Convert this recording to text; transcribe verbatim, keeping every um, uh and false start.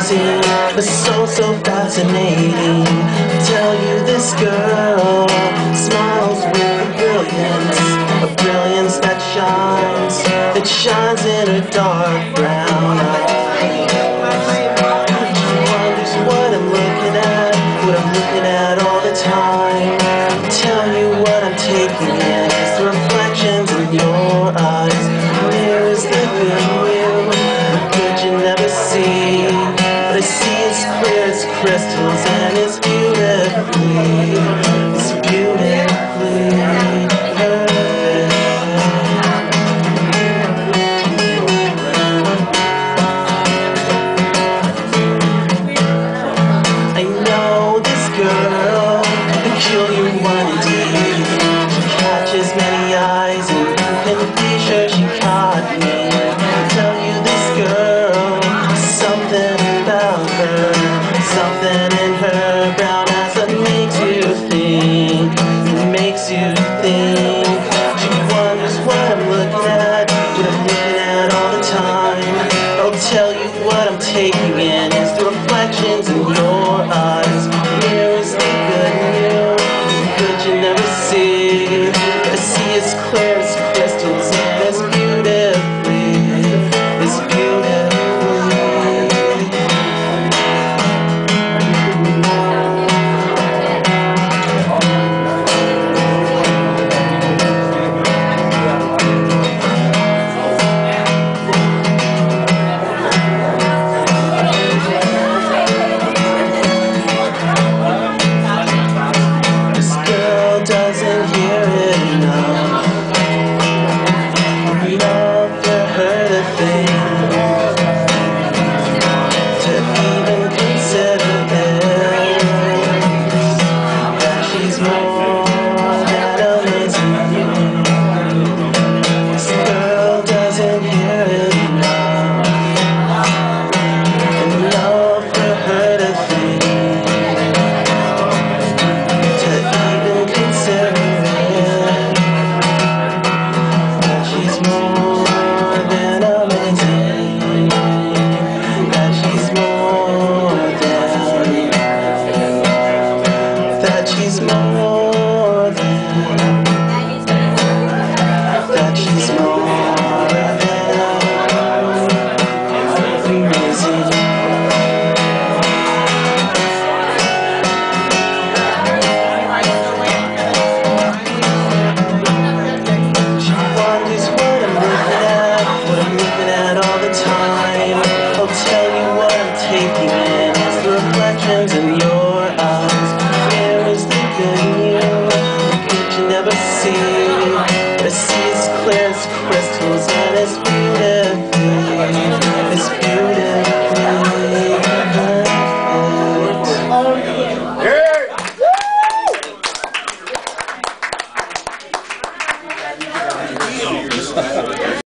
seen, but so, so fascinating. I tell you, this girl smiles with a brilliance, a brilliance that shines, that shines in her dark brown eyes. She wonders what I'm looking at, what I'm looking at all the time. I tell you what I'm taking in, it's the reflections in your eyes. Mirrors looking real, good you never see, but I see it's clear as crystals and it's beautifully, it's beautifully perfect. I know this girl, peculiar one indeed. She catches many eyes and can be sure she caught me. I tell you, this girl, something about her, something in her brown eyes that makes you think, makes you think. She wonders what I'm looking at, what I'm looking at all the time. I'll tell you what I'm taking in is the reflection